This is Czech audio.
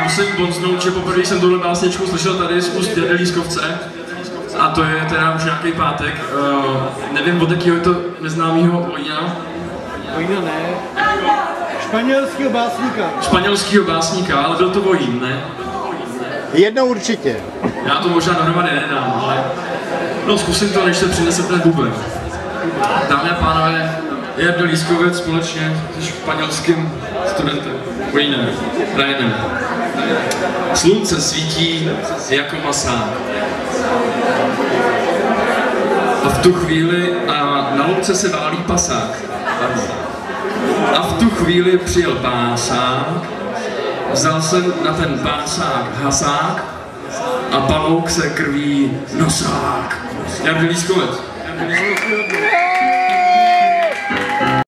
musím bonznout, že poprvé jsem tuhle básničku slyšel tady z úst Jardy Lískovce. A to je teda už nějaký pátek. Nevím, od jakého je to neznámého Vojína. Vojína ne. Španělského básníka. Španělského básníka, ale byl to Vojín, ne? Jednou určitě. Já to možná dohromady nedám, ale... No zkusím to, než se přinese ten buben. Dámy a pánové, Jarda Lískovec společně s španělským studentem Vojínem, Ryanem. Slunce svítí jako masák. A v tu chvíli na louce se válí pasák. A v tu chvíli přijel pásák, vzal jsem na ten pásák hasák a pavouk se krví nosák. Jarda Lískovec.